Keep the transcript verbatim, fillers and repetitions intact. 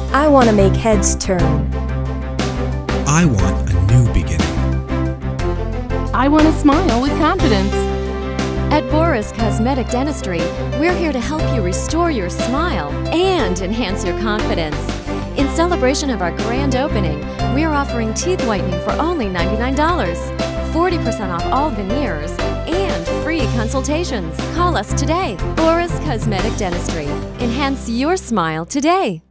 I want to make heads turn. I want a new beginning. I want to smile with confidence. At Boris Cosmetic Dentistry, we're here to help you restore your smile and enhance your confidence. In celebration of our grand opening, we are offering teeth whitening for only ninety-nine dollars, forty percent off all veneers, and free consultations. Call us today. Boris Cosmetic Dentistry. Enhance your smile today.